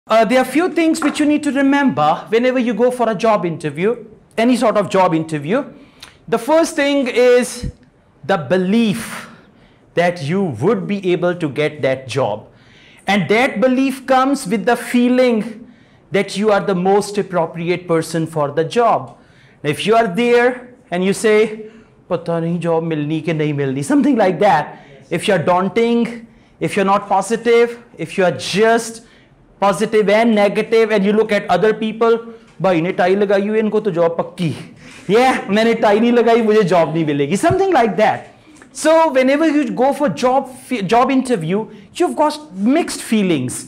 There are few things which you need to remember whenever you go for a job interview, any sort of job interview. The first thing is the belief that you would be able to get that job. And that belief comes with the feeling that you are the most appropriate person for the job. Now, if you are there and you say, "Pata nahi job milni ke nahi milni," something like that. If you are daunting, if you are not positive, if you are just positive and negative, and you look at other people, भाई ने tie लगाई हुई इनको तो job पक्की, yeah, मैंने tie नहीं लगाई मुझे जॉब नहीं मिलेगी, something like that. So whenever you go for job interview, you've got mixed feelings,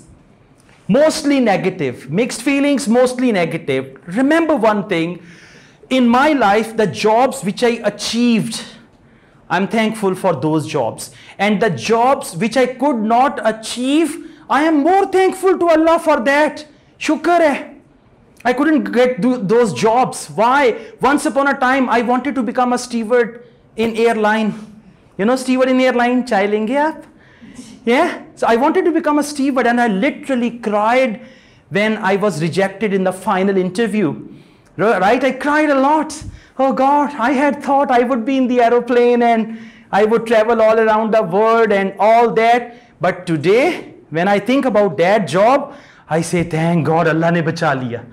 mostly negative, mixed feelings, mostly negative. Remember one thing, in my life, the jobs which I achieved, I'm thankful for those jobs, and the jobs which I could not achieve, I am more thankful to Allah for that. Shukr hai. I couldn't get those jobs. Why? Once upon a time, I wanted to become a steward in airline. You know, steward in airline, chai lenge aap? Yeah? So I wanted to become a steward, and I literally cried when I was rejected in the final interview. Right? I cried a lot. Oh God, I had thought I would be in the aeroplane and I would travel all around the world and all that. But today, when I think about that job, I say, thank God, Allah ne bacha liya.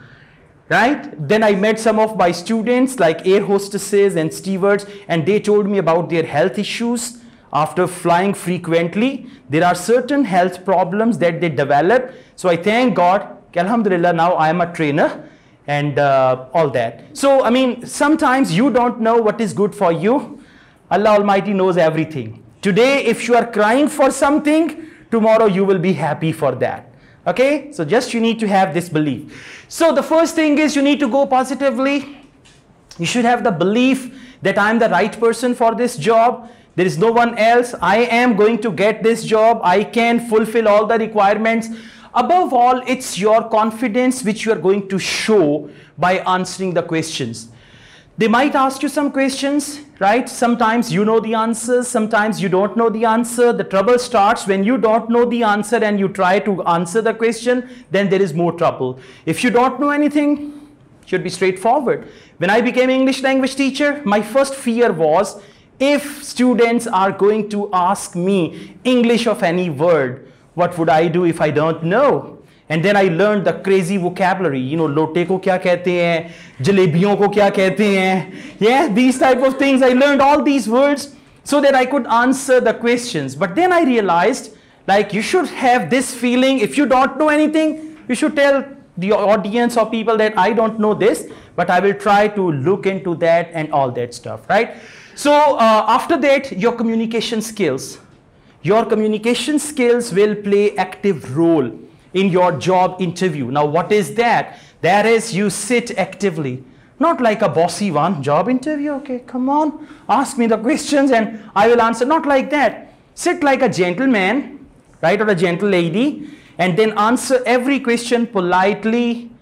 Right? Then I met some of my students like air hostesses and stewards, and they told me about their health issues. After flying frequently, there are certain health problems that they develop. So I thank God, alhamdulillah, now I am a trainer and all that. So, I mean, sometimes you don't know what is good for you. Allah Almighty knows everything. Today, if you are crying for something, tomorrow you will be happy for that. Okay, so just you need to have this belief. So the first thing is you need to go positively. You should have the belief that I am the right person for this job. There is no one else. I am going to get this job. I can fulfill all the requirements. Above all, it's your confidence which you are going to show by answering the questions. They might ask you some questions, right? Sometimes you know the answers, sometimes you don't know the answer. The trouble starts when you don't know the answer and you try to answer the question, then there is more trouble. If you don't know anything, it should be straightforward. When I became English language teacher, my first fear was, if students are going to ask me English of any word, what would I do if I don't know? And then I learned the crazy vocabulary. You know, lote ko kya kehte hain, jalebiyon ko kya kehte hain. Yeah, these type of things. I learned all these words so that I could answer the questions. But then I realized, like, you should have this feeling. If you don't know anything, you should tell the audience or people that I don't know this, but I will try to look into that and all that stuff, right? So after that, your communication skills. Your communication skills will play active role in your job interview. Now, what is that? That is, you sit actively, not like a bossy one. Job interview, okay, come on, ask me the questions and I will answer. Not like that. Sit like a gentleman, right, or a gentle lady, and then answer every question politely,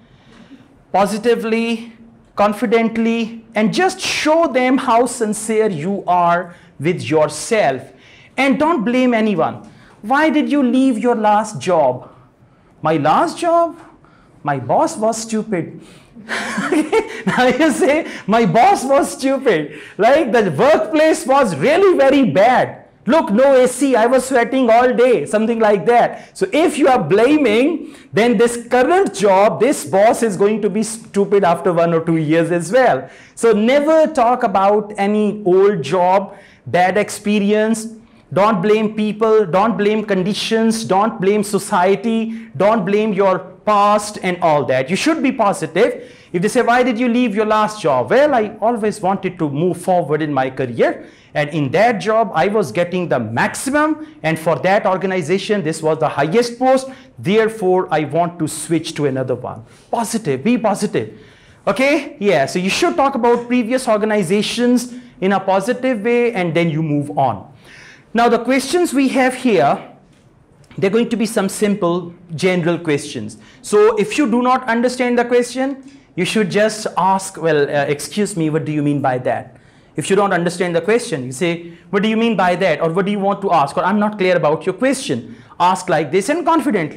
positively, confidently, and just show them how sincere you are with yourself. And don't blame anyone. Why did you leave your last job? My last job? My boss was stupid. Now you say, my boss was stupid. Like, the workplace was really very bad. Look, no AC, I was sweating all day, something like that. So if you are blaming, then this current job, this boss is going to be stupid after 1 or 2 years as well. So never talk about any old job, bad experience. Don't blame people, don't blame conditions, don't blame society, don't blame your past and all that. You should be positive. If they say, why did you leave your last job? Well, I always wanted to move forward in my career. And in that job, I was getting the maximum. And for that organization, this was the highest post. Therefore, I want to switch to another one. Positive, be positive. Okay? Yeah, so you should talk about previous organizations in a positive way and then you move on. Now, the questions we have here, they're going to be some simple general questions. So if you do not understand the question, you should just ask, well, excuse me, what do you mean by that? If you don't understand the question, you say, what do you mean by that? Or what do you want to ask? Or I'm not clear about your question. Ask like this and confidently.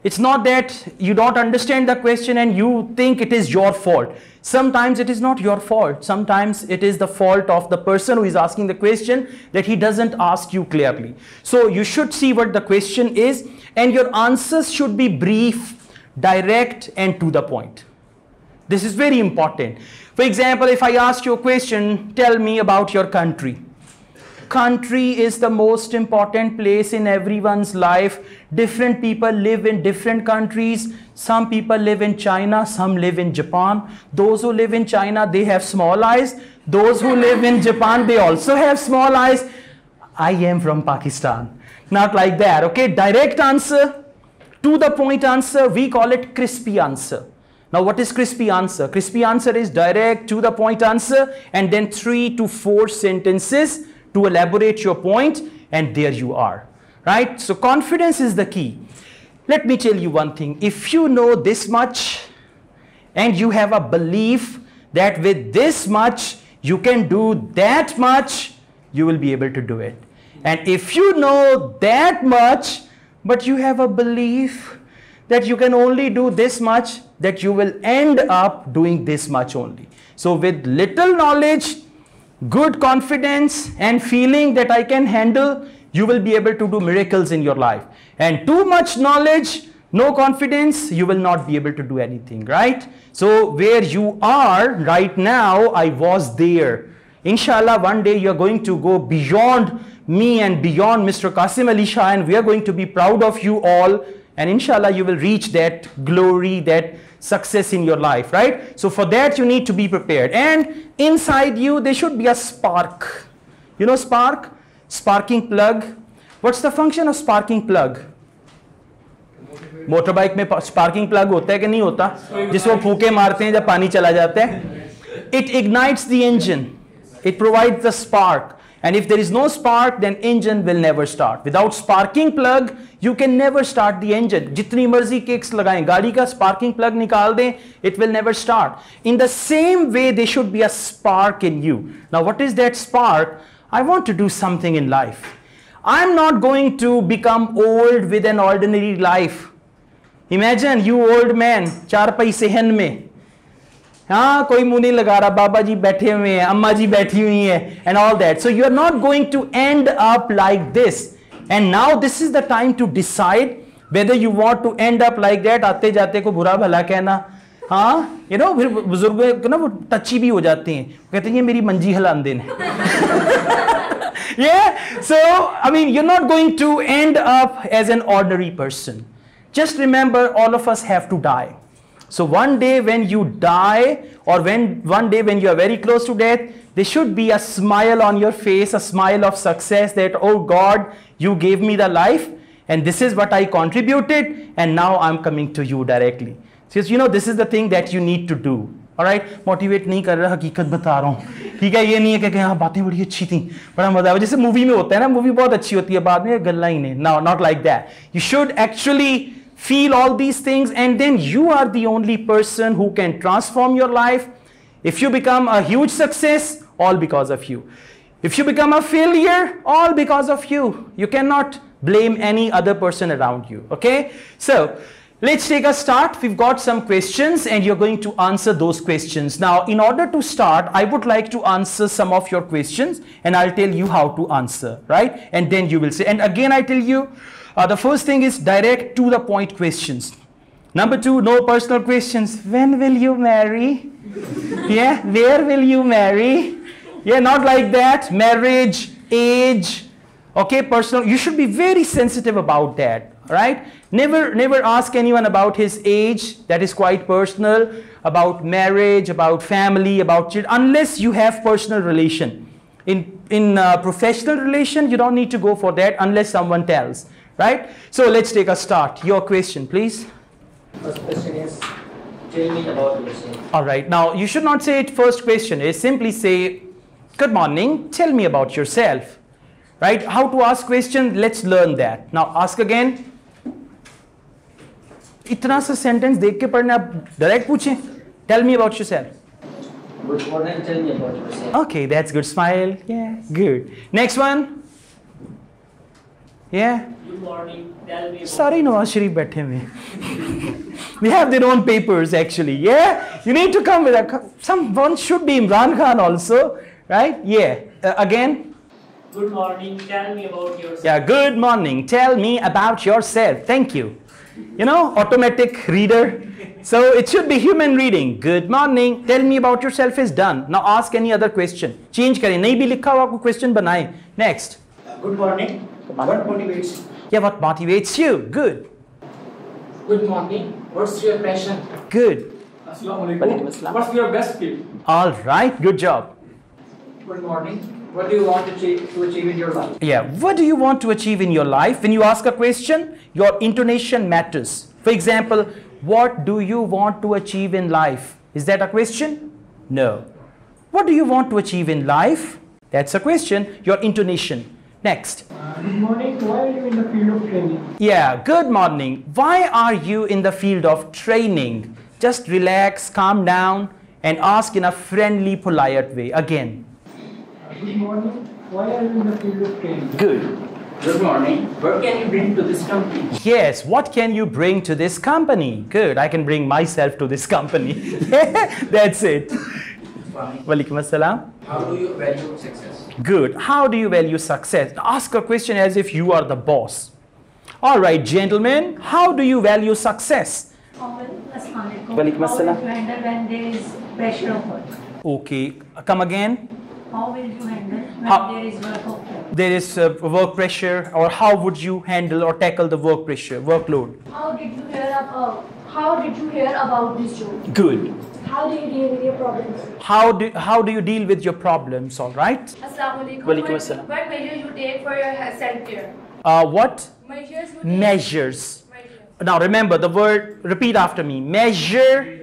It's not that you don't understand the question and you think it is your fault. Sometimes it is not your fault. Sometimes it is the fault of the person who is asking the question, that he doesn't ask you clearly. So you should see what the question is, and your answers should be brief, direct, and to the point. This is very important. For example, if I ask you a question, tell me about your country. Country is the most important place in everyone's life. Different people live in different countries. Some people live in China, some live in Japan. Those who live in China, they have small eyes. Those who live in Japan, they also have small eyes. I am from Pakistan. Not like that, okay? Direct answer, to the point answer, we call it crispy answer. Now what is crispy answer? Crispy answer is direct, to the point answer, and then 3 to 4 sentences to elaborate your point, and there you are, right? So confidence is the key. Let me tell you one thing. If you know this much and you have a belief that with this much you can do that much, you will be able to do it. And if you know that much but you have a belief that you can only do this much, that you will end up doing this much only. So with little knowledge, good confidence, and feeling that I can handle, you will be able to do miracles in your life. And too much knowledge, no confidence, you will not be able to do anything, right? So where you are right now, I was there. Inshallah, one day you're going to go beyond me and beyond Mr. Qasim Ali Shah, and we are going to be proud of you all. And inshallah, you will reach that glory, that success in your life, right? So for that, you need to be prepared. And inside you, there should be a spark. You know spark? Sparking plug. What's the function of sparking plug? Motorbike में sparking plug होता है कि नहीं होता, जिसको फूके मारते हैं जब पानी चला जाता है? It ignites the engine. It provides the spark. And if there is no spark, then engine will never start. Without sparking plug, you can never start the engine. जितनी मर्जी kicks लगाएं, गाड़ी का sparking plug निकाल दें, it will never start. In the same way, there should be a spark in you. Now, what is that spark? I want to do something in life. I'm not going to become old with an ordinary life. Imagine you old man, चारपाई सेहन में. हाँ, कोई मुंह नहीं लगा रहा, बाबा जी बैठे हुए हैं, अम्मा जी बैठी हुई हैं, and all that. So you are not going to end up like this. And now this is the time to decide whether you want to end up like that. आते जाते को बुरा भला कहना, हाँ, you know, फिर बुजुर्ग को ना वो टची भी हो जाते हैं, कहते हैं ये मेरी मंजी हलान देन है. Yeah, so I mean, you're not going to end up as an ordinary person. Just remember, all of us have to die. So one day when you die, or one day when you are very close to death, there should be a smile on your face, a smile of success that, oh God, you gave me the life, and this is what I contributed, and now I'm coming to you directly. So you know, this is the thing that you need to do. All right, motivate नहीं कर रहा, हकीकत बता रहा हूँ, ठीक है? ये नहीं है कि हाँ बातें बड़ी अच्छी थी, बड़ा मजा आया, जैसे मूवी में होता है ना, मूवी बहुत अच्छी होती है, बाद में गल्ला ही नहीं. No, not like that. You should actually feel all these things, and then you are the only person who can transform your life. If you become a huge success, all because of you. If you become a failure, all because of you. You cannot blame any other person around you, okay? So let's take a start. We've got some questions and you're going to answer those questions. Now, in order to start, I would like to answer some of your questions, and I'll tell you how to answer, right? And then you will say, and again I tell you, the first thing is direct to the point questions. Number 2, no personal questions. When will you marry? Yeah, where will you marry? Yeah, not like that. Marriage, age, okay, personal. You should be very sensitive about that, right? Never ask anyone about his age. That is quite personal. About marriage, about family, about children, unless you have personal relation. In professional relation, you don't need to go for that unless someone tells. Right? So let's take a start. Your question, please. First question is, tell me about yourself. All right. Now, you should not say it first question is, simply say, good morning, tell me about yourself. Right? How to ask question, let's learn that. Now, ask again. इतना सा sentence देख के पढ़ने आप direct पूछें. Tell me about yourself. Good morning, tell me about yourself. Okay, that's good. Smile. Yeah, good. Next one. Yeah. Good morning. Tell me about Sorry, Nawaz Sharif बैठे हुए. They have their own papers actually. Yeah. You need to come with someone should be Imran Khan also, right? Yeah. Again. Good morning. Tell me about yourself. Yeah. Good morning. Tell me about yourself. Thank you. You know, automatic reader. So it should be human reading. Good morning. Tell me about yourself is done. Now ask any other question. Change करें. नहीं भी लिखा हुआ कोई question बनाएं. Next. Good morning. What motivates you? Yeah, what motivates you? Good. Good morning. What's your passion? Good. Assalamualaikum. What's your best skill? All right. Good job. Good morning. What do you want to achieve in your life? Yeah. What do you want to achieve in your life? When you ask a question, your intonation matters. For example, what do you want to achieve in life? Is that a question? No. What do you want to achieve in life? That's a question. Your intonation. Next. Good morning. Why are you in the field of training? Yeah, good morning. Why are you in the field of training? Just relax, calm down, and ask in a friendly, polite way. Again. Good morning. Why are you in the field of training? Good. Good morning. What can you bring to this company? Yes, what can you bring to this company? Good, I can bring myself to this company. That's it. Walaikum assalam. How do you value success? Good. How do you value success? Ask a question as if you are the boss. All right, gentlemen, how do you value success? Walaikum How assalam. will you handle when there is pressure of work? Okay, come again. How will you handle when How- there is work of work? There is work pressure, or how would you handle or tackle the work pressure, workload? How did you hear about this job? Good. How do you deal with your problems? How do you deal with your problems, all right? Assalamualaikum. Walaikum assalam. What measures you take for your self-care? What? Measures you take. Measures. Now remember the word, repeat after me. Measure,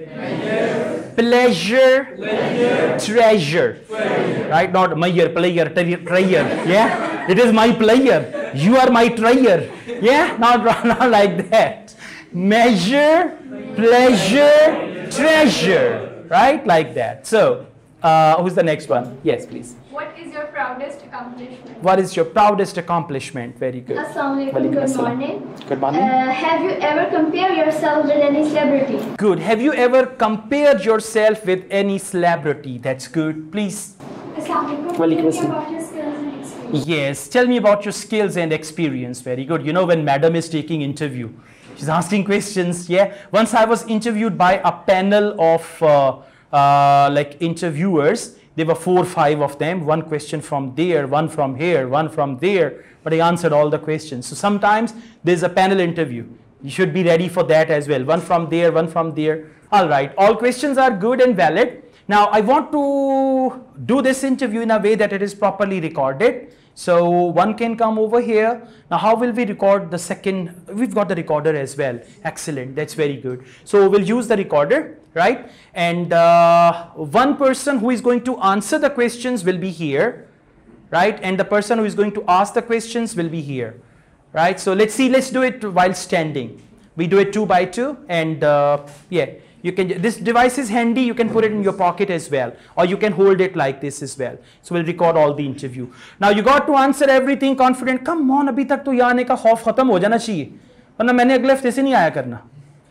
pleasure, treasure. Right? Not player, treasure. Yeah? It is my player. You are my treasure. Yeah? Not like that. Measure, pleasure, treasure. Right? Like that. So, who's the next one? Yes, please. What is your proudest accomplishment? What is your proudest accomplishment? Very good. Assalamualaikum. Walaikum Good assalam. morning. Good morning. Have you ever compared yourself with any celebrity? Good. Have you ever compared yourself with any celebrity? That's good. Please. Assalamualaikum. Walaikum Tell me assalam. about your skills and experience. Yes. Tell me about your skills and experience. Very good. You know when madam is taking interview, she's asking questions. Yeah. Once I was interviewed by a panel of like interviewers. There were 4 or 5 of them. One question from there, one from here, one from there. But I answered all the questions. So sometimes there's a panel interview. You should be ready for that as well. One from there, one from there. All right. All questions are good and valid. Now I want to do this interview in a way that it is properly recorded. So one can come over here. Now how will we record the second? We've got the recorder as well. Excellent. That's very good. So we'll use the recorder, right? And one person who is going to answer the questions will be here, right? And the person who is going to ask the questions will be here, right? So let's see. Let's do it while standing. We do it 2 by 2, and yeah. You can, this device is handy, you can put it in your pocket as well, or you can hold it like this as well. So we'll record all the interview. Now you got to answer everything confident. Come on, अभी तक तो यहाँ आने का खौफ खत्म हो जाना चाहिए, वरना मैंने अगले हफ्ते से नहीं आया करना.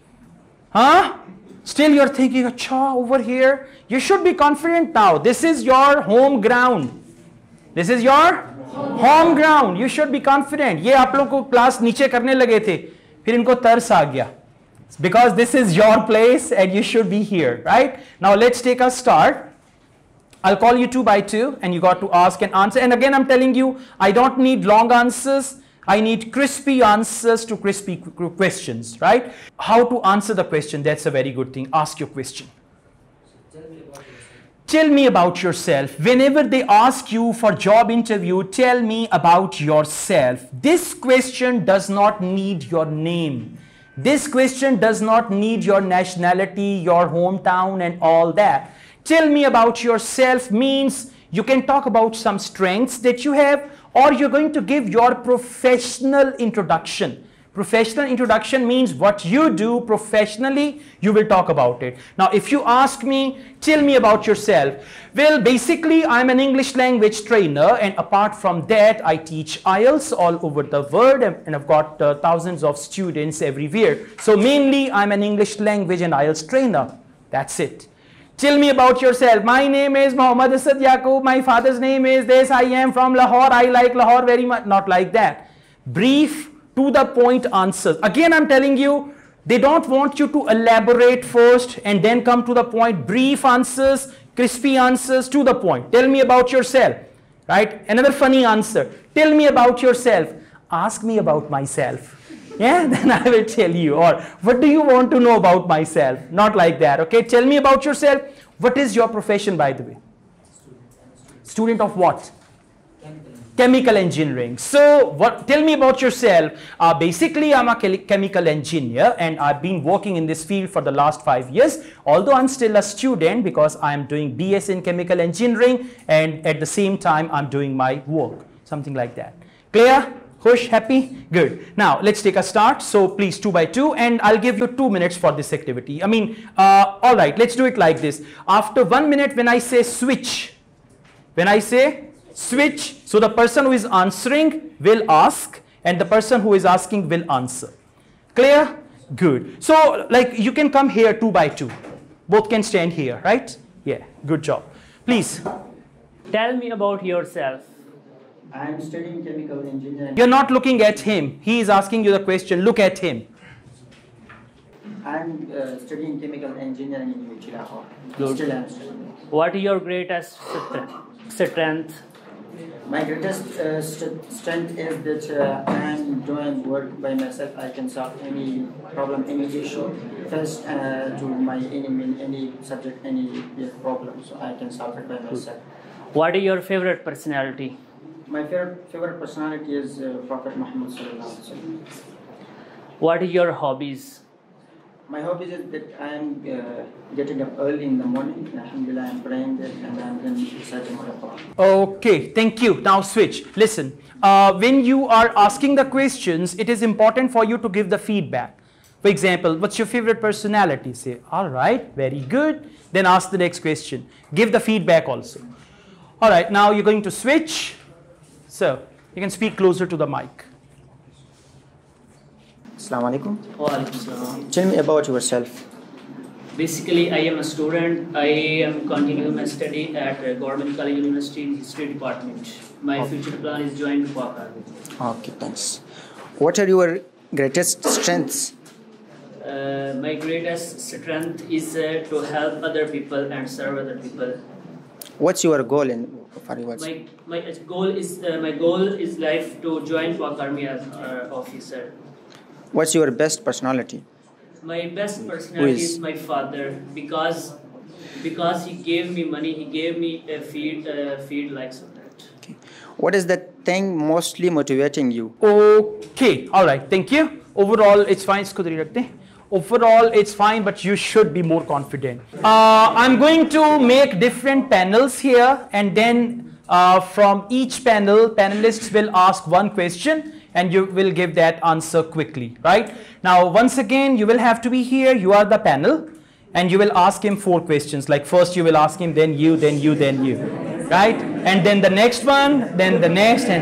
हाँ? Still you're thinking, अच्छा, over here. You should be confident now. This is your home ground. This is your home ground. You should be confident. ये आप लोग को क्लास नीचे करने लगे थे, फिर इनको तरस आ गया. Because this is your place and you should be here, right? Now let's take a start. I'll call you 2 by 2 and you got to ask and answer. And again, I'm telling you, I don't need long answers. I need crispy answers to crispy questions, right? How to answer the question, that's a very good thing. Ask your question. Tell me about yourself. Whenever they ask you for job interview, tell me about yourself. This question does not need your name. This question does not need your nationality, your hometown and all that. Tell me about yourself means you can talk about some strengths that you have, or you're going to give your professional introduction. Professional introduction means what you do professionally, you will talk about it. Now, if you ask me, tell me about yourself. Well, basically, I'm an English language trainer, and apart from that, I teach IELTS all over the world, and I've got thousands of students everywhere. So mainly, I'm an English language and IELTS trainer. That's it. Tell me about yourself. My name is Mohammad Asad Yaqub. My father's name is this. I am from Lahore. I like Lahore very much. Not like that. Brief, to the point answers. Again, I'm telling you, they don't want you to elaborate first and then come to the point. Brief answers, crispy answers, to the point. Tell me about yourself. Right? Another funny answer. Tell me about yourself. Ask me about myself. Yeah, then I will tell you. Or what do you want to know about myself? Not like that. Okay, tell me about yourself. What is your profession, by the way? Student of what? Chemical engineering. So tell me about yourself. Basically, I'm a chemical engineer, and I've been working in this field for the last 5 years. Although I'm still a student because I'm doing BS in chemical engineering, and at the same time, I'm doing my work. Something like that. Clear? Khush, happy? Good. Now, let's take a start. So, please, 2 by 2, and I'll give you 2 minutes for this activity. All right, let's do it like this. After 1 minute, when I say switch, so the person who is answering will ask, and the person who is asking will answer. Clear? Good. So, like, you can come here 2 by 2. Both can stand here, right? Yeah, good job. Please. Tell me about yourself. I am studying chemical engineering. You're not looking at him. He is asking you the question. Look at him. I am studying chemical engineering in UT Lahore. Good. Still I am studying. What is your greatest strength? My greatest strength is that I am doing work by myself. I can solve any problem, any issue, first to my any subject, any problem. So I can solve it by myself. What is your favorite personality? My favorite personality is Prophet Muhammad sallallahu alaihi wasallam. What is your hobbies? My hobby is that I am getting up early in the morning. Alhamdulillah, I am praying that, and I am then reciting the Quran. Okay, thank you. Now switch. Listen, when you are asking the questions, it is important for you to give the feedback. For example, what's your favorite personality? Say, all right, very good. Then ask the next question. Give the feedback also. All right, now you're going to switch. So, you can speak closer to the mic. Assalamu alaikum. Walaikum. Tell me about yourself. Basically, I am a student. I am continuing my study at Government College University in History Department. My future plan is join the Pak Army. Okay, thanks. What are your greatest strengths? My greatest strength is to help other people and serve other people. What's your goal in Fariwaz? My goal is life to join Pak Army as an officer. What's your best personality? My best personality is my father because he gave me money. He gave me a feed like so that. Okay. What is the thing mostly motivating you? Okay, all right, thank you. Overall, it's fine. Overall, it's fine, but you should be more confident. I'm going to make different panels here, and then from each panel, panelists will ask one question, and you will give that answer quickly, right? Now, once again, you will have to be here. You are the panel, and you will ask him 4 questions. Like first, you will ask him, then you, then you, then you, right? And then the next one, then the next, and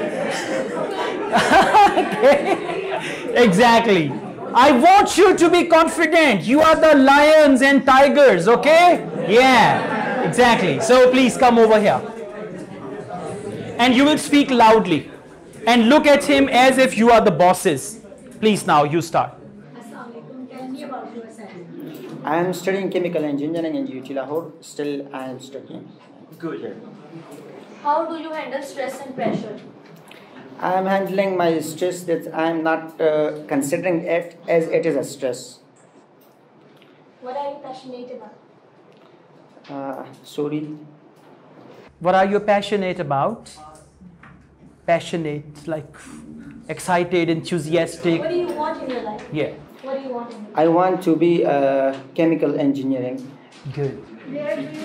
okay. Exactly. I want you to be confident. You are the lions and tigers, okay? Yeah, exactly. So please come over here. And you will speak loudly. And look at him as if you are the bosses. Please now, you start. Assalamualaikum. Tell me about yourself. I am studying chemical engineering in UT Lahore. Still, I am studying. Good. How do you handle stress and pressure? I am handling my stress that I am not considering it as it is a stress. What are you passionate about? Sorry. What are you passionate about? Passionate, like excited, enthusiastic. What do you want in your life? Yeah. What do you want in your life? I want to be chemical engineering. Good. Where do you see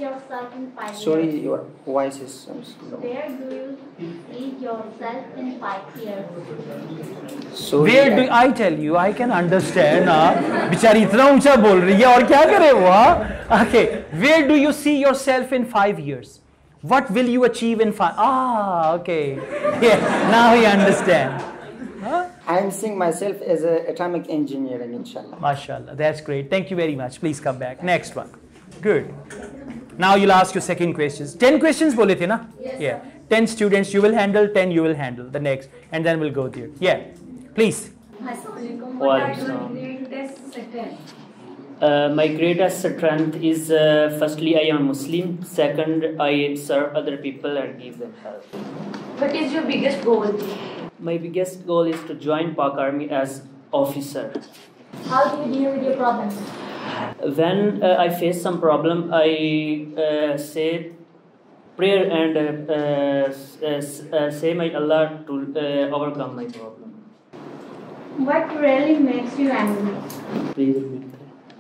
yourself in 5 Sorry, years? your voice is low. Where do you see yourself in 5 years? Sorry, Where do I tell you? I can understand. बेचारी इतना ऊंचा बोल रही है और क्या करे वो? Okay. Where do you see yourself in 5 years? What will you achieve in 5? Okay. Yeah. Now we understand. I'm seeing myself as an atomic engineer, inshallah. MashaAllah. That's great. Thank you very much. Please come back. Next one. Good. Now you'll ask your second questions. 10 questions बोले थे ना? Yes, Yeah. sir. 10 students you will handle, 10 you will handle. The next. And then we'll go there. Yeah. Please. Assalamualaikum. Wa What are alaikum your salam. greatest strengths? My greatest strength is firstly I am Muslim. Second, I serve other people and give them help. What is your biggest goal? My biggest goal is to join Pak Army as officer. How do you deal with your problems? When I face some problem, I say prayer and say my Allah to overcome my problem. What really makes you angry? Please repeat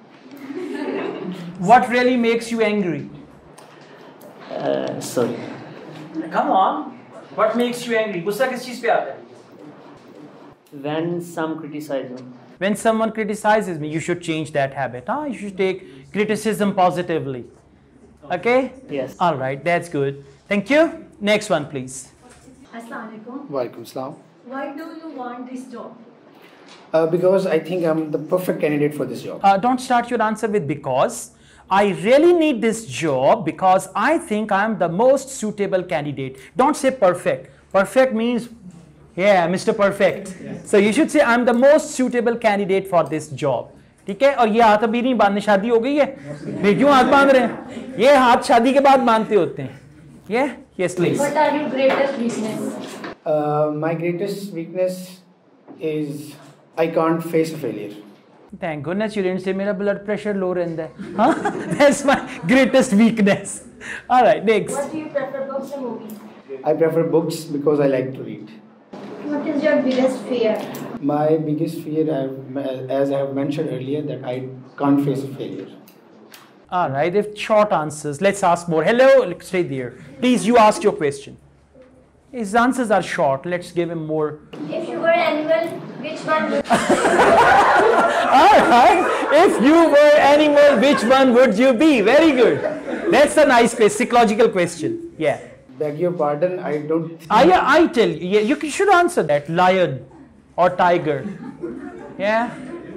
What really makes you angry? that. Sorry. Come on. What makes you angry? गुस्सा किस चीज पे आता है? When some criticize me. When someone criticizes me, you should change that habit. You should take criticism positively. Okay? Yes. All right, that's good. Thank you. Next one, please. Assalamualaikum. Walaikum salam. Why do you want this job? Because I think I'm the perfect candidate for this job. Don't start your answer with because. I really need this job because I think I'm the most suitable candidate. Don't say perfect. Perfect means, yeah, Mr. Perfect. So you should say I'm the most suitable candidate for this job. ठीक है? और ये हाथ अभी नहीं बांधने, शादी हो गई है? फिर क्यों हाथ बांध रहे हैं? ये हाथ शादी के बाद बांधते होते हैं. Yeah? Yes, please. What are your greatest weaknesses? My greatest weakness is I can't face a failure. Thank goodness you didn't say मेरा blood pressure low रहता है. Huh? That's my greatest weakness. All right, next. What do you prefer, books or movies? I prefer books because I like to read. What is your biggest fear? My biggest fear, as I have mentioned earlier, that I can't face a failure. All right, if short answers, let's ask more. Hello, stay there. Please, you ask your question. His answers are short. Let's give him more. If you were an animal, which one would All right. If you were animal, which one would you be? Very good. That's a nice question, psychological question. Yeah. Beg your pardon, I don't. I tell you, yeah, you should answer that. Lion or tiger. Yeah.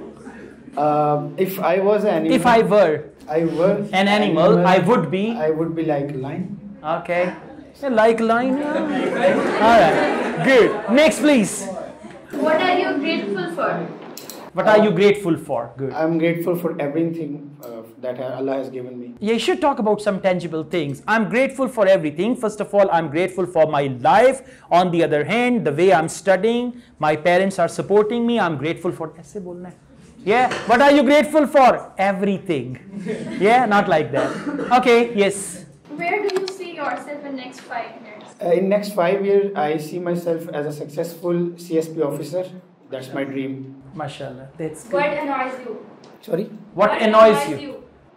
If I was an animal, If I were I were an animal, I would be. I would be like a lion. Okay. Yeah, like lion. All right. Good. Next, please. What are you grateful for? What are you grateful for? Good. I'm grateful for everything that Allah has given me. Yeah, you should talk about some tangible things. I'm grateful for everything. First of all, I'm grateful for my life. On the other hand, the way I'm studying, my parents are supporting me. I'm grateful for. ऐसे बोलना है. Yeah. What are you grateful for? Everything. Yeah, not like that. Okay. Yes. Where do you see yourself in next 5 years? In next 5 years, I see myself as a successful CSP officer. That's my dream. Mashallah. That's good. What annoys you? Sorry? What annoys you?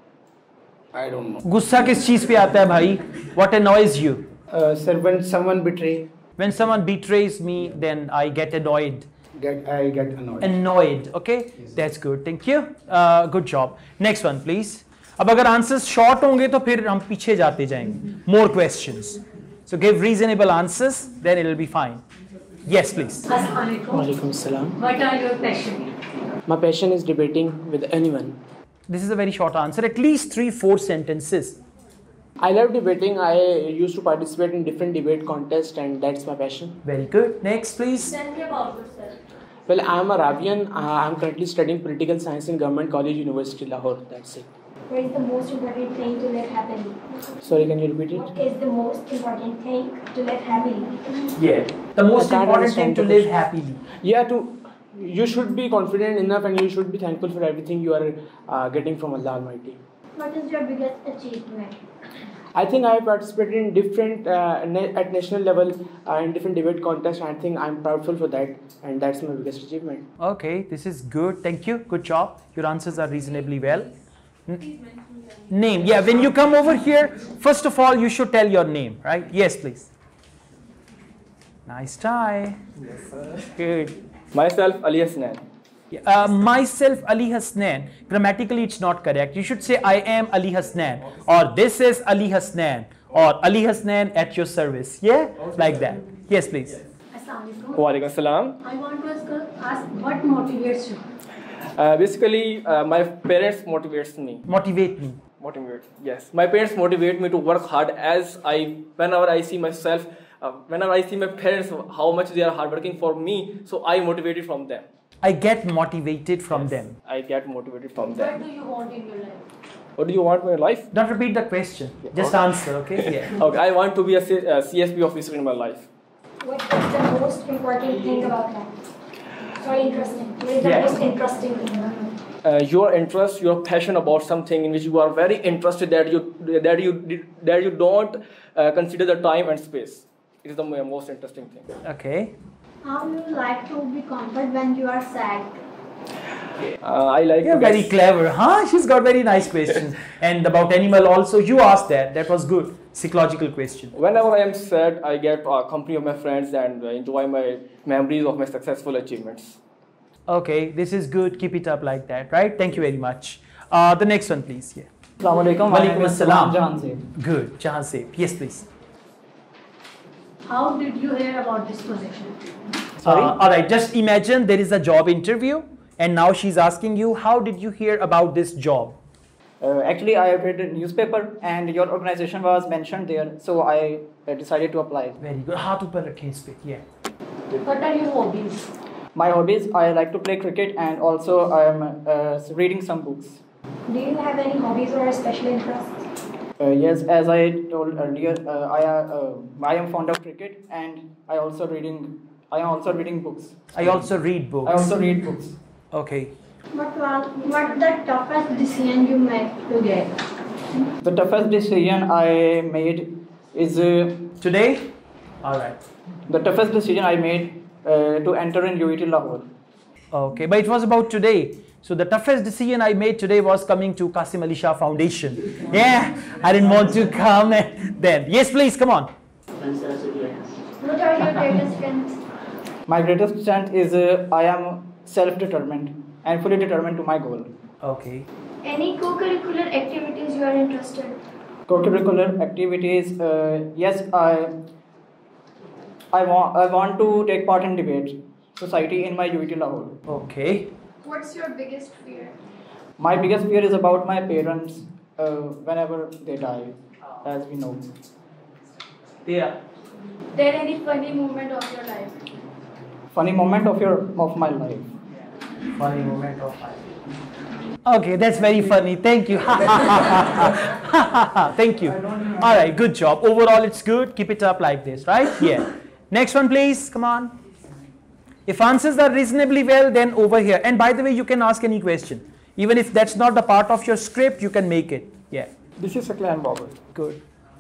I don't know. गुस्सा किस चीज पे आता है भाई? What annoys you? Sir, when someone betray, When someone betrays me, then I get annoyed. I get annoyed. Annoyed. Okay, that's good. Thank you. Good job. Next one, please. अब अगर answers short होंगे तो फिर हम पीछे जाते जाएंगे. More questions. So give reasonable answers, then it will be fine. Yes, please. Assalamualaikum. Walaikum salam. What are your passion? My passion is debating with anyone. This is a very short answer. At least 3-4 sentences. I love debating. I used to participate in different debate contests and that's my passion. Very good. Next, please. Tell me about yourself. Well, I am a Ravian. I am currently studying political science in Government College, University, Lahore. That's it. What is the most important thing to live happily? Sorry, can you repeat it? What is the most important thing to live happily? Yeah. The most I can't important thing understand to the live question. happily. Yeah, you should be confident enough and you should be thankful for everything you are getting from Allah Almighty. What is your biggest achievement? I think I have participated in different at national level in different debate contests. I think I'm proudful for that, and that's my biggest achievement. Okay, this is good. Thank you. Good job. Your answers are reasonably well. Name. Yeah, when you come over here, first of all, you should tell your name, right? Yes, please. Nice tie. Yes, sir. Good. Myself, Ali Hasnan. Myself, Ali Hasnan. Grammatically, it's not correct. You should say, I am Ali Hasnan. Or this is Ali Hasnan. Or Ali Hasnan at your service. Yeah? Like that. Yes, please. Assalamualaikum. Walaikum salam. I want to ask what motivates you? Basically, my parents motivates me. Motivate me. Motivate. Yes. My parents motivate me to work hard whenever I see myself, whenever I see my parents, how much they are hardworking for me, so I motivated from them. I get motivated from them. I get motivated from What them. do you want in your life? What do you want in my life? Don't repeat the question. Just answer, okay? Yeah. Okay, I want to be a CSP officer in my life. What is the most important thing about life? Sorry, interesting. What is the Yeah. most interesting thing? Your interest, your passion about something in which you are very interested that you don't consider the time and space. It is the most interesting thing. Okay. How you like to be comforted when you are sad? I like You're to get very clever, huh? She's got very nice questions. And about animal also, you asked that. That was good. Psychological question. Whenever I am sad, I get company of my friends and enjoy my memories of my successful achievements. Okay, this is good. Keep it up like that, right? Thank you very much. The next one, please. Yeah. Assalamualaikum. Walaikum assalam. Jahan Seth. Good. Jahan Seth. Yes, please. How did you hear about this position? Sorry? All right. Just imagine there is a job interview, and now she's asking you, how did you hear about this job? Actually, I read a newspaper and your organization was mentioned there, so I decided to apply. Very good. हाथ ऊपर रखें इस पे. Yeah. What are your hobbies? My hobbies, I like to play cricket and also I am reading some books. Do you have any hobbies or special interests? Yes, as I told earlier, I am fond of cricket and I am also reading books. I also read books. I also read books. Okay. What the toughest decision you made to get? The toughest decision I made is Today? All right. the toughest decision I made to enter in UET Lahore. Okay, but it was about today. So the toughest decision I made today was coming to Qasim Ali Shah Foundation. Yeah, I didn't want to come then. Yes, please, come on. What are your greatest strengths? My greatest strength is I am self-determined and fully determined to my goal. Okay. Any co-curricular activities you are interested in? Co-curricular activities, yes, I want to take part in debate society in my UET Lahore. Okay. What's your biggest fear? My biggest fear is about my parents whenever they die, as we know. Yeah. Tell any funny moment of your life. Funny moment of my life. Funny moment of life. Okay, that's very funny. Thank you. Thank you. All right, good job. Overall, it's good. Keep it up like this, right? Yeah. Next one, please. Come on. If answers are reasonably well, then over here. And by the way, you can ask any question. Even if that's not the part of your script, you can make it. Yeah. This is Saklan Baba. Good.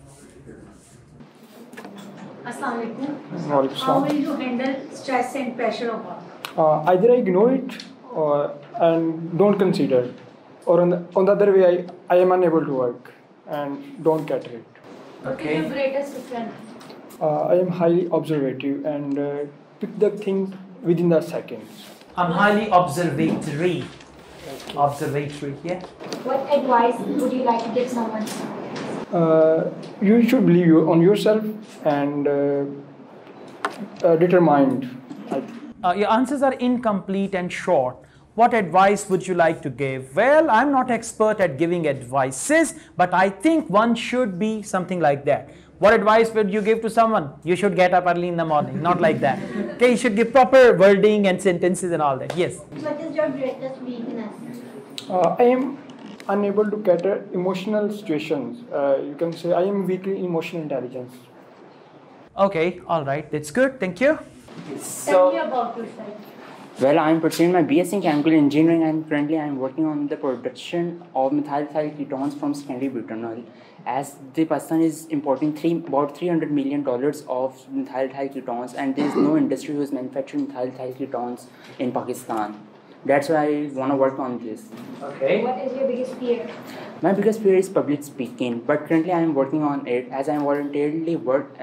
Assalamualaikum. How will you handle stress and pressure of work? Either I ignore it and don't consider, or on the other way, I am unable to work and don't cater it. What is your greatest strength? I am highly observative and pick the thing within the seconds. I'm highly observatory. Observatory, yeah. What advice would you like to give someone? You should believe on yourself and determined. Your answers are incomplete and short. What advice would you like to give? Well, I'm not expert at giving advices, but I think one should be something like that. What advice would you give to someone? You should get up early in the morning, not like that. Okay, you should give proper wording and sentences and all that. Yes. What is your greatest weakness? I am unable to cater emotional situations. You can say I am weak in emotional intelligence. Okay, all right, that's good. Thank you. Tell me about yourself. Well, I am pursuing my BSc in Chemical Engineering and currently I am working on the production of methyl ketones from secondary butanol. As the Pakistan is importing about $300 million of methyl ketones and there is no industry who is manufacturing methyl ketones in Pakistan. That's why I want to work on this. Okay. What is your biggest fear? My biggest fear is public speaking, but currently I am working on it as I am voluntarily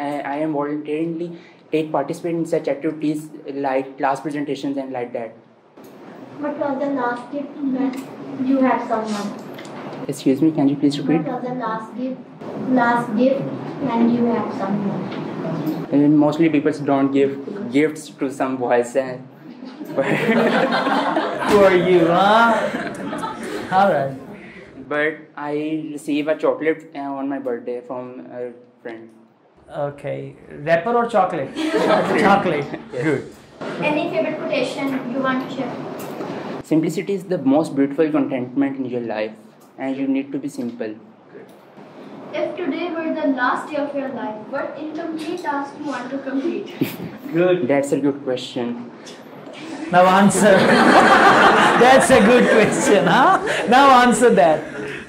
participate in such activities like class presentations and like that. What was the last gift that you had someone? Excuse me, can you please repeat? What was the last gift when you had someone? And mostly people don't give gifts to some boys. Who are you, huh? Alright. But I receive a chocolate on my birthday from a friend. Okay. Rapper or chocolate? Chocolate. Yes. Good. Any favorite quotation you want to share? Simplicity is the most beautiful contentment in your life, and you need to be simple. If today were the last day of your life, what incomplete task you want to complete? Good. That's a good question. Now answer. That's a good question, huh? Now answer that.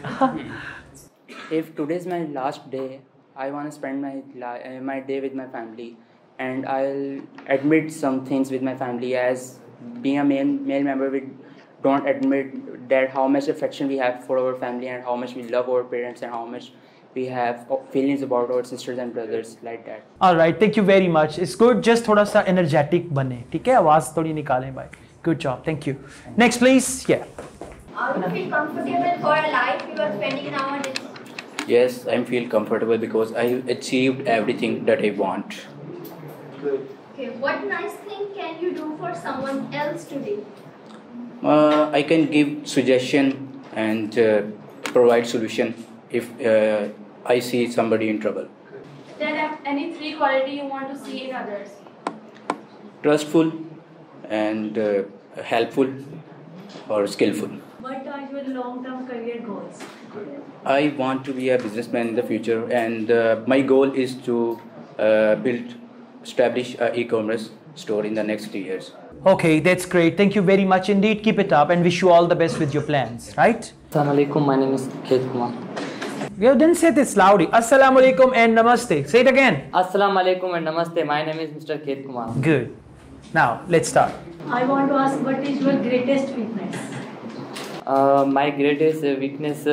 If today is my last day, I want to spend my day with my family, and I'll admit some things with my family. As being a male member, we don't admit that how much affection we have for our family and how much we love our parents and how much we have feelings about our sisters and brothers, like that. All right, thank you very much. It's good. Just थोड़ा सा energetic बने, ठीक है? आवाज थोड़ी निकालें भाई. Good job. Thank you. Next, please. Yeah. Are you feel comfortable for a life you are spending nowadays? Yes, I feel comfortable because I achieved everything that I want. Okay, what nice thing can you do for someone else today? I can give suggestion and provide solution if I see somebody in trouble. Then any 3 quality you want to see in others? Trustful and helpful or skillful. What are your long-term career goals? I want to be a businessman in the future, and my goal is to establish an e-commerce store in the next 3 years. Okay, that's great. Thank you very much indeed. Keep it up and wish you all the best with your plans, right? Assalamu alaikum, my name is Khet Kumar. You didn't say this loudly. Assalamu alaikum and namaste. Say it again. Assalamu alaikum and namaste. My name is Mr. Khet Kumar. Good. Now, let's start. I want to ask, what is your greatest weakness? My greatest weakness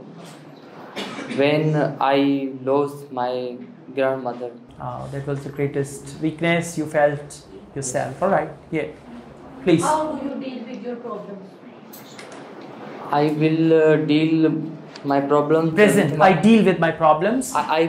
when I lost my grandmother. Oh, that was the greatest weakness you felt yourself. All right. Yeah. Please. How do you deal with your problems? I will deal my problems. Present. I deal with my problems. I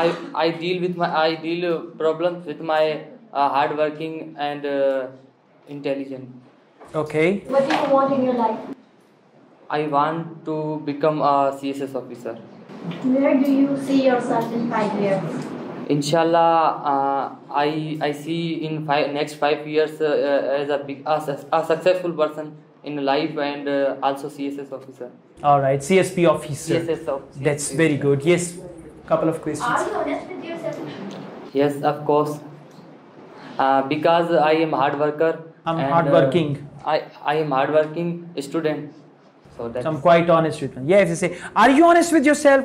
deal problems with my hardworking and intelligent. Okay. What do you want in your life? I want to become a CSS officer. Where do you see yourself in 5 years? Inshallah, I see in next 5 years as a successful person in life and also CSS officer. All right, CSP officer. CSS officer. That's very good. Yes, couple of questions. Are you honest with yourself? Yes, of course. Because I am hard worker. I'm hardworking. I am hardworking student. So I'm quite honest with me. Yes, you say, are you honest with yourself?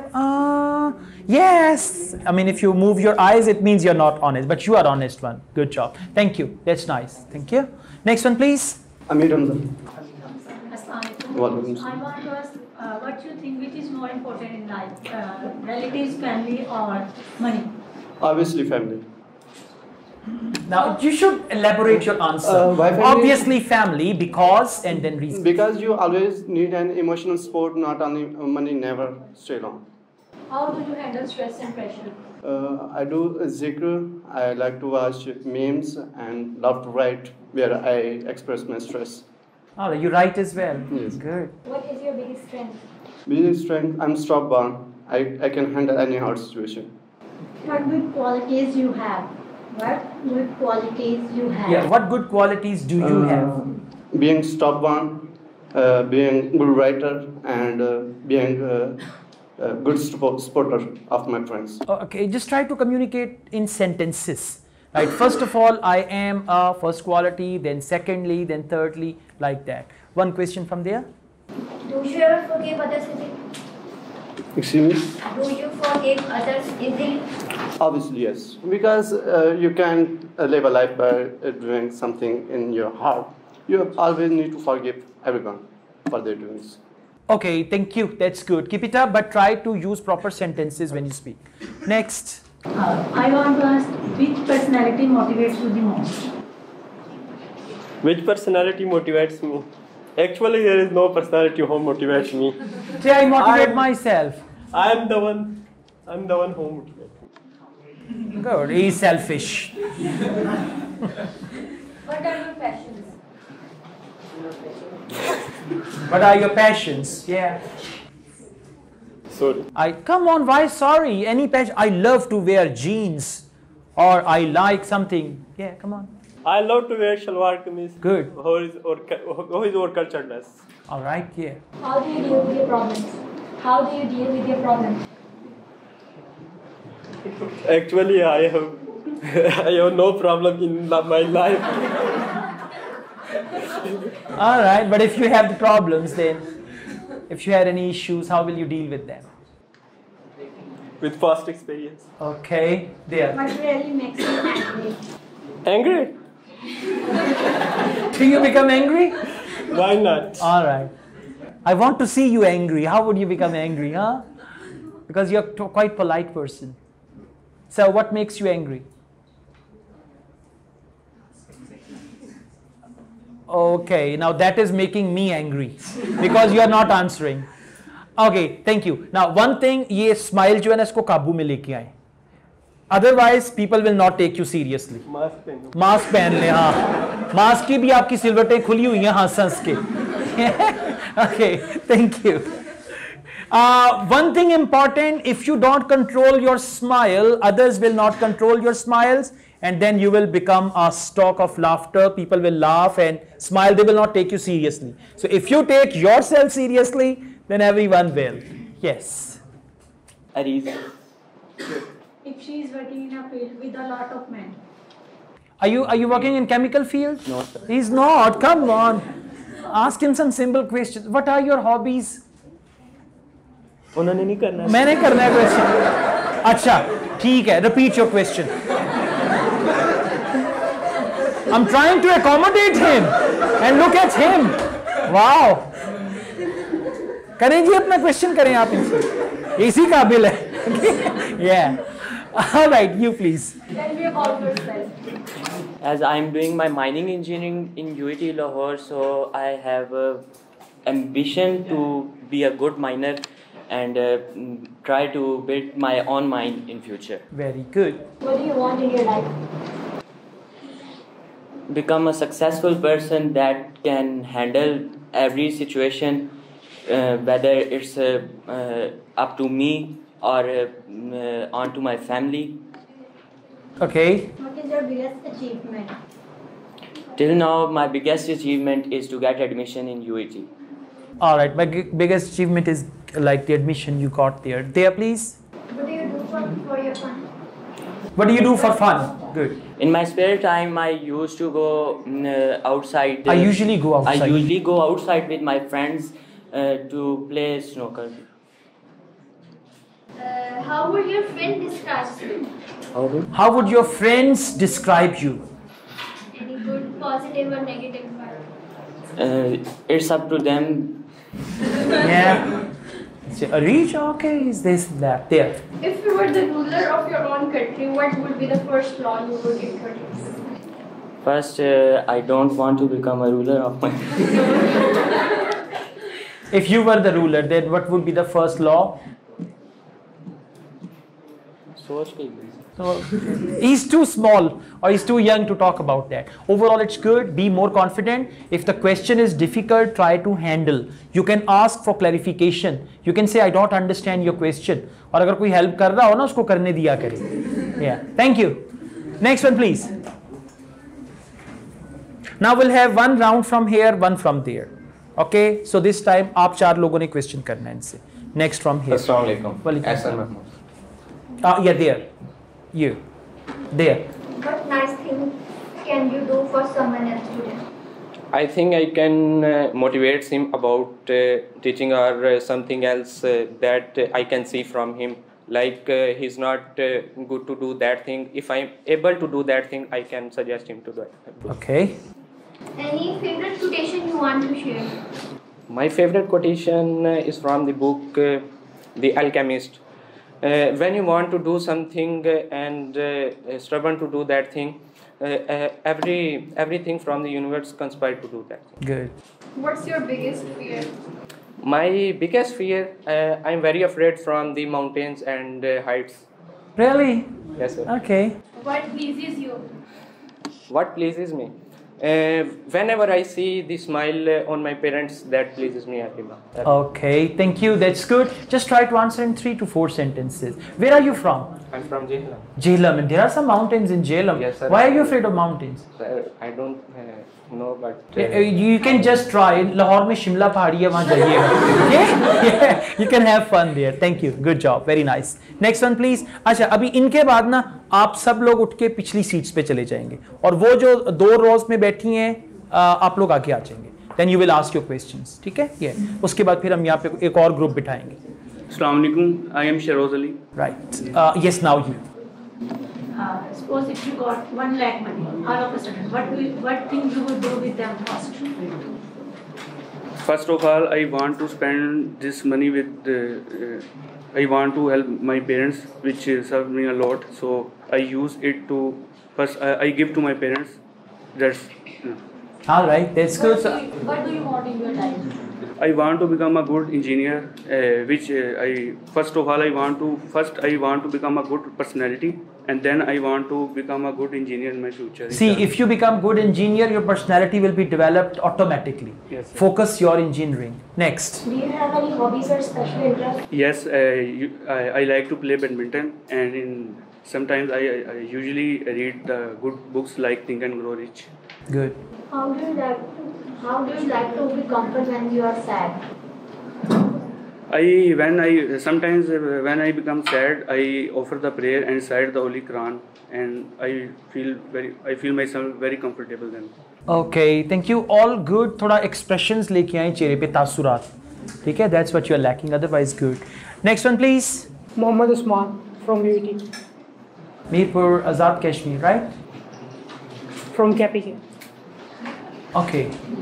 Yes. I mean, if you move your eyes, it means you're not honest, but you are honest one. Good job. Thank you. That's nice. Thank you. Next one, please. Amir Ramzan. I want to ask, what do you think which is more important in life? Relatives, family, or money? Obviously, family. Now, you should elaborate your answer. Why family? Obviously, family, because, and then reason. Because you always need an emotional support, not only money never stay long. How do you handle stress and pressure? I do zikr, I like to watch memes and love to write where I express my stress. Oh, you write as well? Yes. Good. What is your biggest strength? Biggest strength, I'm stubborn. I can handle any hard situation. What good qualities you have? What good qualities you have? Yeah, what good qualities do you have? Being stubborn, being good writer, and being a good supporter of my friends. Okay, just try to communicate in sentences. Right. First of all, I am a first quality, then secondly, then thirdly, like that. One question from there. Do you ever forgive others easily? Excuse me? Do you forgive others easily? Obviously, yes. Because you can live a life by doing something in your heart, you always need to forgive everyone for their doings. Okay, thank you. That's good. Keep it up, but try to use proper sentences when you speak. Next. I want to ask, which personality motivates you the most? Which personality motivates me? Actually, there is no personality who motivates me. Say I motivate myself. I'm the one who motivates me. Good. He's selfish. What are your passions? What are your passions? Yeah. Sorry. Come on, why sorry? Any passion? I love to wear jeans, or I like something. Yeah, come on. I love to wear shalwar kameez. Good. Who is our culture dress? All right, yeah. How do you deal with your problems? How do you deal with your problems? Actually, I have no problem in my life. All right, but if you have the problems, then if you had any issues, how will you deal with them? With past experience. Okay, there. What really makes you angry? Angry? Do you become angry? Why not? All right. I want to see you angry. How would you become angry, huh? Because you're quite polite person. So what makes you angry? Okay, now that is making me angry because you are not answering. Okay, thank you. Now one thing, ये smile जो है ना इसको काबू में लेके आए. Otherwise, people will not take you seriously. Mask पहन ले, हाँ. मास्क की भी आपकी सिलवटें खुली हुई हैं हंस हंस के. Okay, thank you. One thing important, if you don't control your smile, others will not control your smiles, and then you will become a stock of laughter. People will laugh and smile. They will not take you seriously. So if you take yourself seriously, then everyone will. Yes. Aries. If she is working in a field with a lot of men. Are you working in chemical field? No, sir. He's not. Come on. Ask him some simple questions. What are your hobbies? उन्होंने नहीं करना है. मैंने करना है question. अच्छा, ठीक है. Repeat your question. I'm trying to accommodate him, and look at him. Wow. करें जी अपना क्वेश्चन करें आप इनसे. इसी काबिल है. Yeah. All right, you please. Tell me about yourself. As I'm doing my mining engineering in UIT Lahore, so I have ambition to be a good miner and try to build my own mine in future. Very good. What do you want in your life? Become a successful person that can handle every situation, whether it's up to me or onto my family. Okay. What is your biggest achievement? Till now, my biggest achievement is to get admission in UIT. All right. My biggest achievement is like the admission you got there. There, please. What do you do for your fun? What do you do for fun? Good. In my spare time, I used to go outside. I usually go outside. I usually go outside with my friends to play snooker. How would your friend describe you? How would your friends describe you? Any good, positive or negative part? It's up to them. Yeah. So, reach, okay, is this, that, there. If you were the ruler of your own country, what would be the first law you would introduce? First, I don't want to become a ruler of my If you were the ruler, then what would be the first law? So, he's too small or he's too young to talk about that. Overall, it's good. Be more confident. If the question is difficult, try to handle. You can ask for clarification. You can say, I don't understand your question. और अगर कोई help कर रहा हो ना, उसको करने दिया करे. Yeah. Thank you. Next one, please. Now we'll have one round from here, one from there. Okay. So this time, आप चार लोगों ने question करना है इनसे. Next from here. Assalamualaikum. Assalamualaikum. Yeah, there. You. There. What nice thing can you do for someone else today? I think I can motivate him about teaching or something else that I can see from him. Like he's not good to do that thing. If I'm able to do that thing, I can suggest him to do it. Okay. Any favorite quotation you want to share? My favorite quotation is from the book The Alchemist. When you want to do something and stubborn to do that thing, everything from the universe conspire to do that thing. Good. What's your biggest fear? My biggest fear, I'm very afraid from the mountains and heights. Really? Yes, sir. Okay. What pleases you? What pleases me? Whenever I see the smile on my parents, that pleases me happy. Okay, thank you. That's good. Just try to answer in 3 to 4 sentences. Where are you from? I'm from Jhelum. Jhelum. And there are some mountains in Jhelum. Yes, sir. Why are you afraid of mountains? Sir, I don't know, but You can just try. Lahore में शिमला पहाड़ी है, वहाँ जाइएगा. Yeah, you can have fun there. Thank you. Good job. Very nice. Next one, please. अच्छा, अभी इनके बाद ना आप सब लोग उठ के पिछली सीट्स पे चले जाएंगे और वो जो 2 रोज में बैठी हैं आप लोग आगे आ जाएंगे. Then you will ask your questions. ठीक है? Yeah. उसके बाद फिर हम यहाँ पे एक और ग्रुप बिठाएंगे. Assalamu alaikum. I am Sheroz Ali. Right. Yes, now you. Suppose if you got 1 lakh money all of a sudden, what thing you would do with them first? First of all, I want to spend this money with. I want to help my parents, which serve me a lot. So I use it to. First, I give to my parents. That's. All right. That's good. What do you want in your life? I want to become a good engineer, which first of all I want to become a good personality, and then I want to become a good engineer in my future. See, if you become good engineer, your personality will be developed automatically. Yes, sir. Focus your engineering. Next. Do you have any hobbies or special interests? Yes, I like to play badminton, and sometimes I usually read the good books like Think and Grow Rich. Good. How do you like to be comfort when you are sad? Sometimes when I become sad, I offer the prayer and recite the Holy Quran, and I feel myself very comfortable then. Okay, thank you. All good. थोड़ा expressions लेके आए चेहरे पे तासुरात. ठीक है? That's what you are lacking. Otherwise, good. Next one, please. Mohammad Usman from UT. Mirpur, Azad, Kashmir, right? From KPK. Okay.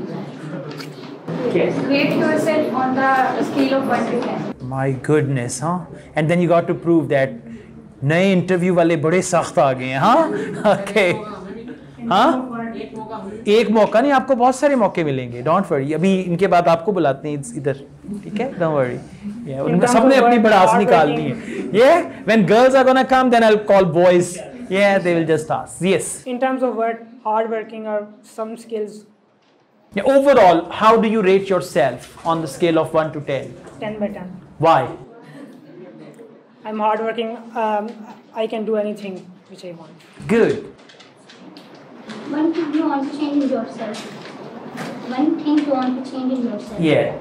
Yes. Rate yourself on the scale of 1 to 10. My goodness, huh? And then you got to prove that नए interview वाले बड़े सख्त आ गए हैं, हाँ? Okay. हाँ? एक मौका नहीं, आपको बहुत सारे मौके मिलेंगे. Don't worry. अभी इनके बाद आपको बुलाते हैं इधर, ठीक है? Don't worry. Yeah, उनमें सबने अपनी बड़ास निकालनी है. Yeah. When girls are gonna come, then I'll call boys. Yeah, they will just ask. Yes. In terms of what hard working or some skills. Yeah, overall, how do you rate yourself on the scale of 1 to 10? 10 by 10. Why? I'm hardworking. I can do anything which I want. Good. One thing you want to change in yourself. One thing you want to change in yourself. Yeah.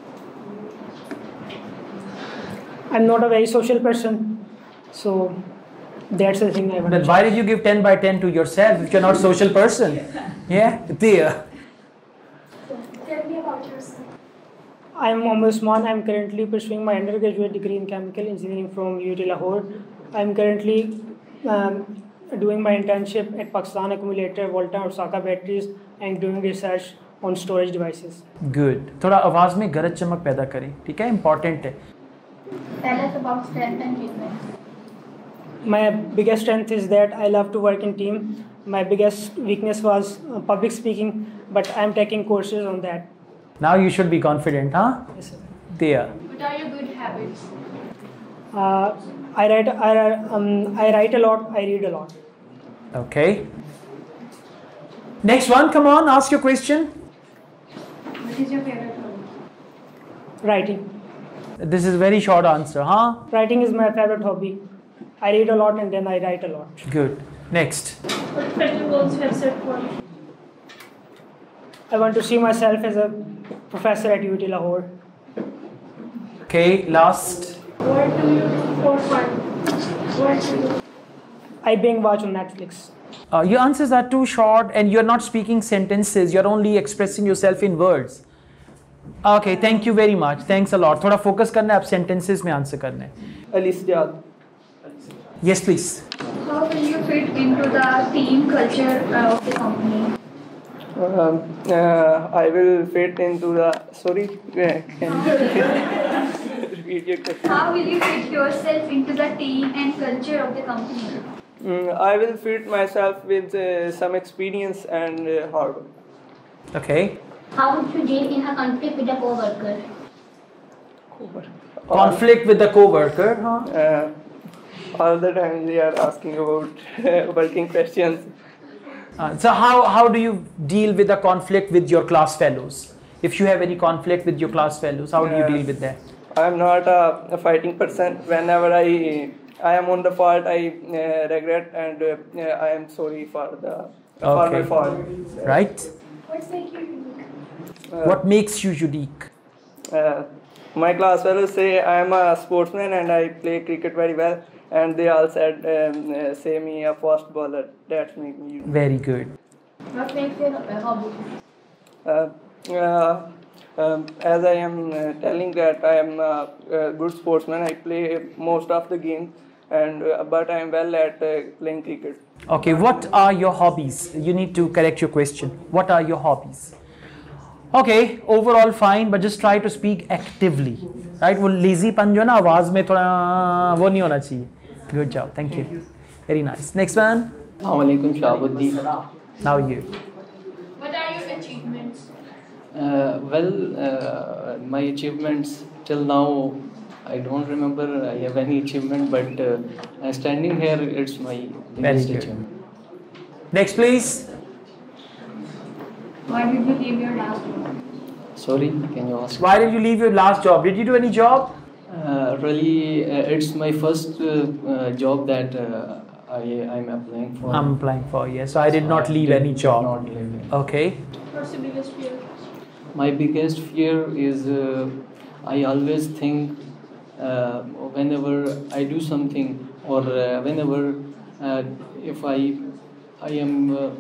I'm not a very social person, so that's the thing I want. Then why did you give 10 by 10 to yourself if you're not a social person? Yeah, there. Tell me about yourself. I'm Mohammad Usman. I'm currently pursuing my undergraduate degree in chemical engineering from UT Lahore. I'm currently doing my internship at Pakistan Accumulator, Volta and Osaka Batteries, and doing research on storage devices. Good. थोड़ा आवाज में गरज चमक पैदा करें, ठीक है? Important है. Tell us about strength and weakness. My biggest strength is that I love to work in team. My biggest weakness was public speaking, but I'm taking courses on that. Now you should be confident, huh? Yes, sir. There. What are your good habits? I write a lot. I read a lot. Okay. Next one, come on, ask your question. What is your favorite hobby? Writing. This is a very short answer, huh? Writing is my favorite hobby. I read a lot and then I write a lot. Good. Next. What special goals you have set for you? I want to see myself as a professor at UT Lahore. Okay, last. What do you do for fun? What do you? I binge watch on Netflix. Your answers are too short and you're not speaking sentences. You're only expressing yourself in words. Okay, thank you very much. Thanks a lot. थोड़ा focus करना है, आप sentences में answer करना है. Alicia. Yes, please. How will you fit into the team culture of the company? I will fit into the. Sorry, can you repeat your question? How will you fit yourself into the team and culture of the company? I will fit myself with some experience and hard work. Okay. How would you deal in a conflict with a co-worker? Conflict with the co-worker, huh? All the time they are asking about working questions. So how do you deal with the conflict with your class fellows? If you have any conflict with your class fellows, how do you deal with that? I am not a fighting person. Whenever I am on the fault, I regret and I am sorry for my fault. Right. What makes you unique? My class fellows say I am a sportsman and I play cricket very well, and they all said say me a fast bowler. That makes me unique. Very good. What makes you a hobby? As I am telling that I am a good sportsman, I play most of the games, and but I am well at playing cricket. Okay, what are your hobbies? You need to correct your question. What are your hobbies? Okay, overall fine, but just try to speak actively, right? वो lazy पन जो ना आवाज़ में थोड़ा वो नहीं होना चाहिए. Good job, thank you. Very nice. Next one. Assalamualaikum, Shahabuddin. Now you. What are your achievements? My achievements till now, I don't remember I have any achievement, but standing here, it's my biggest achievement. Next, please. Why did you leave your last job? Sorry, can you ask? Why did you leave your last job? Did you do any job? Really, it's my first job that I'm applying for. I'm applying for, yes. So I did not leave any job. Not leave. Okay. What's your biggest fear? My biggest fear is I always think whenever I do something or whenever if I am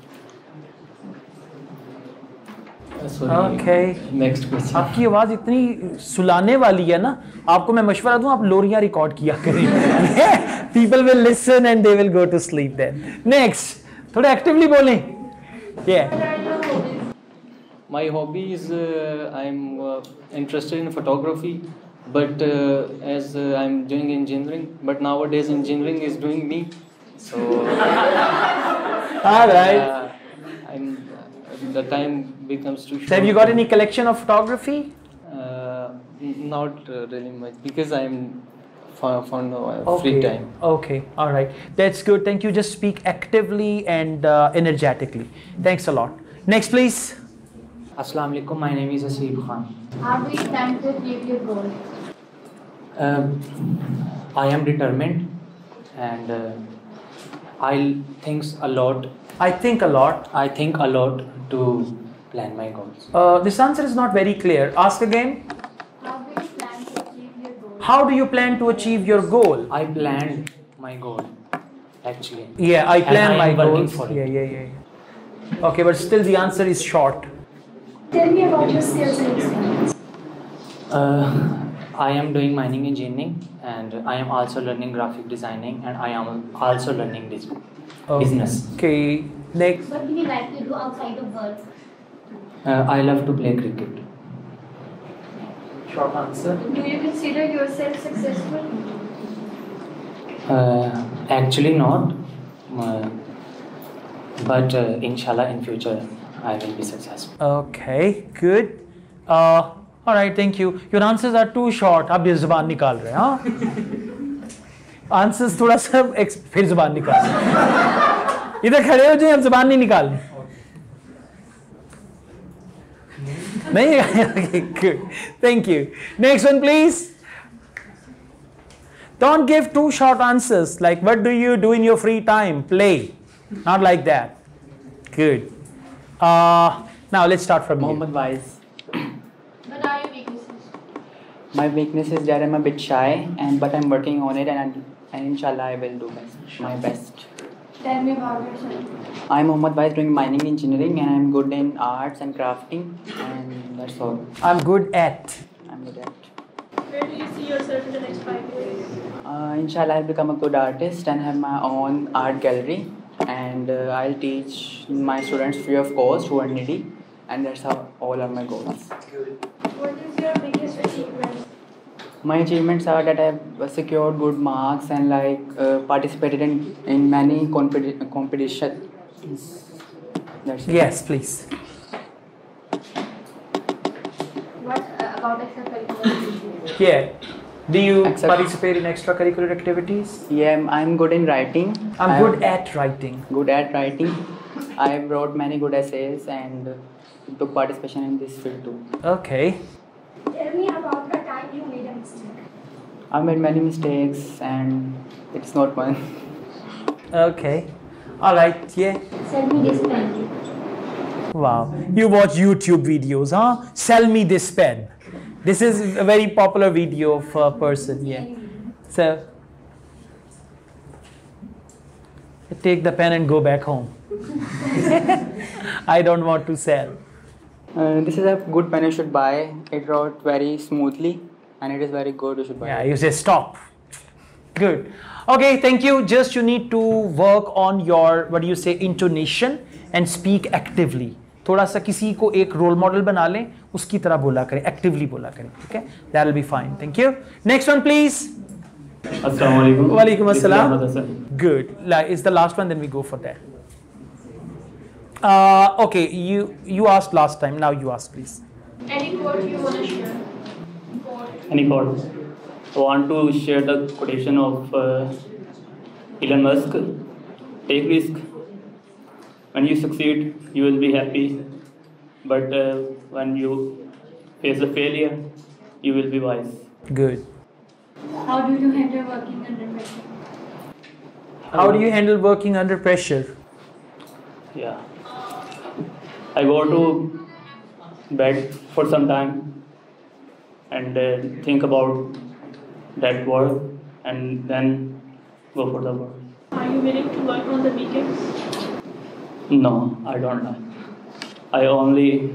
Okay. Next question. आपकी आवाज़ इतनी सुलाने वाली है ना, आपको मैं मशवरा दूं आप लोरियां रिकॉर्ड किया करें. People will listen and they will go to sleep then. Next, थोड़ा actively बोलें. Yeah. My hobby is I'm interested in photography, but as I'm doing engineering, but nowadays engineering is doing me. So. All right. The time becomes too short. So have you got any collection of photography? Not really much because I'm fond of free time. Okay, all right. That's good. Thank you. Just speak actively and energetically. Thanks a lot. Next, please. Assalamu alaikum. My name is Asif Khan. How do you plan to achieve your goal? I am determined and I think a lot. I think a lot. I think a lot to plan my goals. This answer is not very clear. Ask again. How do you plan to achieve your goal? I planned my goal, actually. Yeah, I plan my goals. For yeah. Okay, but still the answer is short. Tell me about your skills and experience. I am doing mining engineering and I am also learning graphic designing and I am also learning business. Okay, next. What do you like to do outside of work? I love to play cricket. Short answer. Do you consider yourself successful? Actually not, but inshallah in future I will be successful. Okay, good. All right, thank you. Your answers are too short. आप ये ज़बान निकाल रहे हैं, हाँ? Answers थोड़ा सा फिर ज़बान निकाल रहे हैं. इधर खड़े हो जाए, अब ज़बान नहीं निकालनी. नहीं, okay, good. Thank you. Next one, please. Don't give too short answers. Like, what do you do in your free time? Play. Not like that. Good. Now let's start from Mohammed Wise. What are your weaknesses? My weakness is that I'm a bit shy, but I'm working on it, and inshallah I will do my best. Tell me about yourself. I'm Mohammed Wise doing mining engineering, and I'm good in arts and crafting, and that's all. I'm good at. Where do you see yourself in the next 5 years? Inshallah I'll become a good artist and have my own art gallery, and I'll teach my students free of cost who are needy, and that's how all are my goals. What is your biggest achievement? My achievements are that I've secured good marks and participated in many competitions. That's it. Yes, please. What about extracurricular? Yeah. Do you participate in extracurricular activities? Yeah, I'm good in writing. I'm good at writing. Good at writing. I wrote many good essays and took participation in this field too. Okay. Tell me about the time you made a mistake. I made many mistakes and it's not fun. Okay. All right. Yeah. Sell me this pen. Wow. You watch YouTube videos, huh? Sell me this pen. This is a very popular video of a person. Yeah. So take the pen and go back home. I don't want to sell. This is a good pen you should buy. It wrote very smoothly and it is very good. You should buy Yeah, it. you say stop. Good. Okay, thank you. Just you need to work on your, what do you say, intonation and speak actively. थोड़ा सा किसी को एक role model बना लें, उसकी तरह बोला करें, एक्टिवली बोला करें, ठीक है? That will be fine. Thank you. Next one, please. Assalamu alaikum. Wa alaikum assalam. Good. Is the last one, then we go for that. Okay, you asked last time. Now you ask, please. Any quote you want to share? Any quote? I want to share the quotation of Elon Musk. Take risk. When you succeed, you will be happy. But when you face a failure, you will be wise. Good. How do you handle working under pressure? How do you handle working under pressure? Yeah. I go to bed for some time and think about that work and then go for the work. Are you willing to work on the weekends? No, I don't like. I only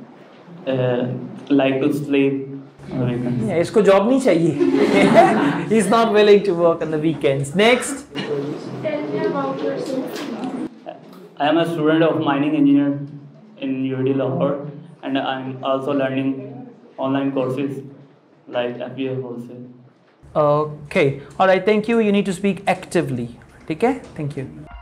like to sleep on the weekends. Yeah, इसको job नहीं चाहिए. He's not willing to work on the weekends. Next. Tell me about yourself. I am a student of mining engineer in UIT Lahore, and I'm also learning online courses like FBA courses. Okay. All right. Thank you. You need to speak actively. Okay. Thank you.